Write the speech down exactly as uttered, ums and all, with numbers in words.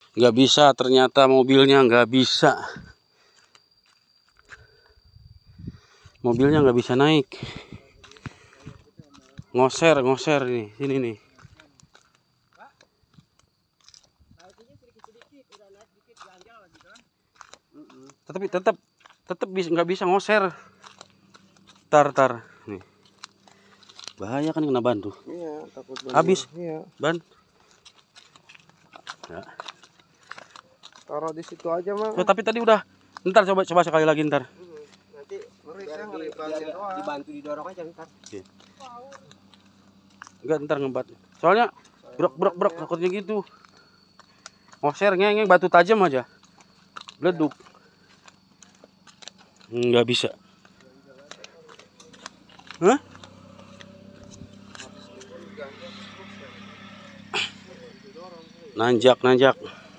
Nggak bisa, ternyata mobilnya nggak bisa. Mobilnya nggak bisa naik. Ngoser, ngoser nih, sini nih. Tetapi tetap tetap bisa nggak bisa ngoser. Tar tar nih. Bahaya kan kena ban tuh. Iya, takut ban. Habis. Iya. Ban. Ya. Taruh di situ aja, Mang. Oh, tapi tadi udah. Ntar coba coba sekali lagi ntar. Nanti biar, biar dibantu didorong aja ntar. Iya. Enggak, ntar ngebat. Soalnya brok brok brok takutnya gitu. Ngoser ngeng batu tajam aja. Leduk. Nggak bisa. Hah? Nanjak, nanjak.